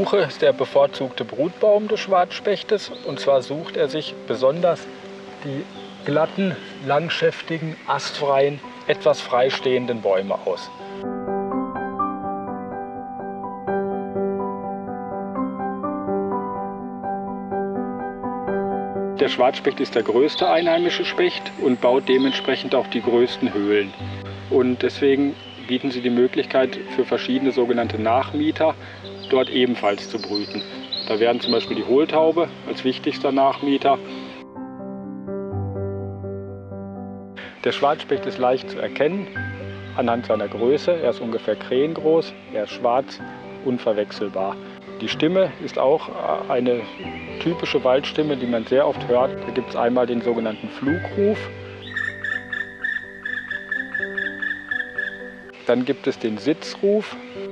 Buche ist der bevorzugte Brutbaum des Schwarzspechtes. Und zwar sucht er sich besonders die glatten, langschäftigen, astfreien, etwas freistehenden Bäume aus. Der Schwarzspecht ist der größte einheimische Specht und baut dementsprechend auch die größten Höhlen. Und deswegen bieten sie die Möglichkeit für verschiedene sogenannte Nachmieter, dort ebenfalls zu brüten. Da wären zum Beispiel die Hohltaube als wichtigster Nachmieter. Der Schwarzspecht ist leicht zu erkennen anhand seiner Größe. Er ist ungefähr krähengroß, er ist schwarz, unverwechselbar. Die Stimme ist auch eine typische Waldstimme, die man sehr oft hört. Da gibt es einmal den sogenannten Flugruf. Dann gibt es den Sitzruf.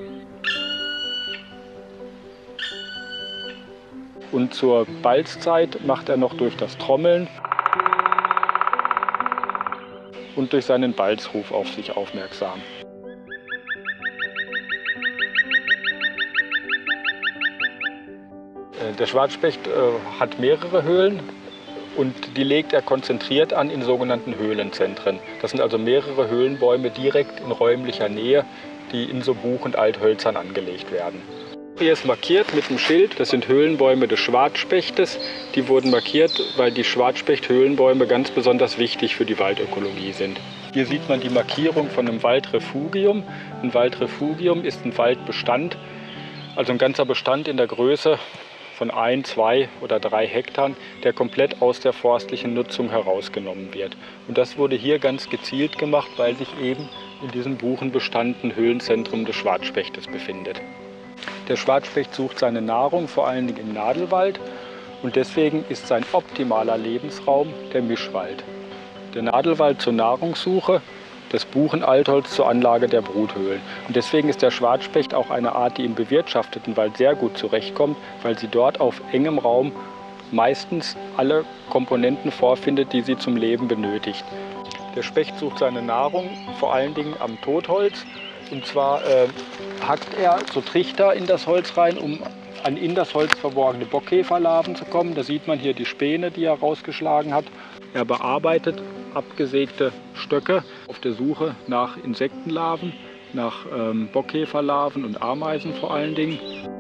Und zur Balzzeit macht er noch durch das Trommeln und durch seinen Balzruf auf sich aufmerksam. Der Schwarzspecht hat mehrere Höhlen und die legt er konzentriert an in sogenannten Höhlenzentren. Das sind also mehrere Höhlenbäume direkt in räumlicher Nähe, die in so Buch- und Althölzern angelegt werden. Hier ist markiert mit dem Schild, das sind Höhlenbäume des Schwarzspechtes. Die wurden markiert, weil die Schwarzspecht-Höhlenbäume ganz besonders wichtig für die Waldökologie sind. Hier sieht man die Markierung von einem Waldrefugium. Ein Waldrefugium ist ein Waldbestand, also ein ganzer Bestand in der Größe von 1, 2 oder 3 Hektar, der komplett aus der forstlichen Nutzung herausgenommen wird. Und das wurde hier ganz gezielt gemacht, weil sich eben in diesem Buchenbestand ein Höhlenzentrum des Schwarzspechtes befindet. Der Schwarzspecht sucht seine Nahrung vor allen Dingen im Nadelwald und deswegen ist sein optimaler Lebensraum der Mischwald. Der Nadelwald zur Nahrungssuche, das Buchenaltholz zur Anlage der Bruthöhlen. Und deswegen ist der Schwarzspecht auch eine Art, die im bewirtschafteten Wald sehr gut zurechtkommt, weil sie dort auf engem Raum meistens alle Komponenten vorfindet, die sie zum Leben benötigt. Der Specht sucht seine Nahrung vor allen Dingen am Totholz. Und zwar hackt er so Trichter in das Holz rein, um an in das Holz verborgene Bockkäferlarven zu kommen. Da sieht man hier die Späne, die er rausgeschlagen hat. Er bearbeitet abgesägte Stöcke auf der Suche nach Insektenlarven, nach Bockkäferlarven und Ameisen vor allen Dingen.